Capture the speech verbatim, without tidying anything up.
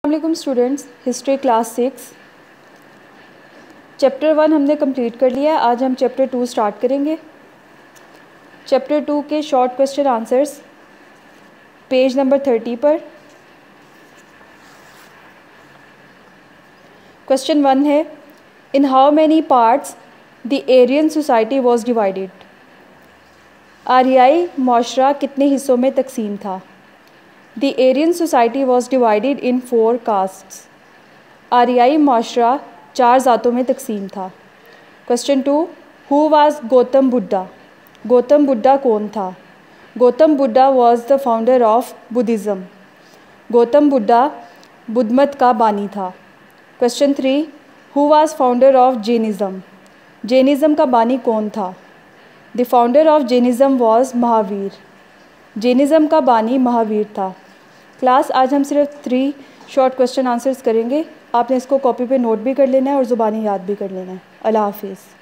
अस्सलाम students, history class six chapter one हमने complete कर लिया है। आज हम चैप्टर टू स्टार्ट करेंगे। चैप्टर टू के short question answers page number thirty पर। क्वेश्चन वन है, in how many parts the Aryan society was divided. आर्याई माशरा कितने हिस्सों में तकसीम था। The Aryan society was divided in four castes. आर्याई माशरा चार ज़ातों में तकसीम था। Question two, who was Gautam Buddha. Gautam Buddha कौन था। Gautam Buddha was the founder of Buddhism. Gautam Buddha बुद्धमत का बानी था। Question three, who was founder of Jainism. Jainism का बानी कौन था। The founder of Jainism was Mahavir. Jainism का बानी महावीर था। क्लास आज हम सिर्फ थ्री शॉर्ट क्वेश्चन आंसर्स करेंगे। आपने इसको कॉपी पे नोट भी कर लेना है और ज़ुबानी याद भी कर लेना है। अल्लाह हाफिज़।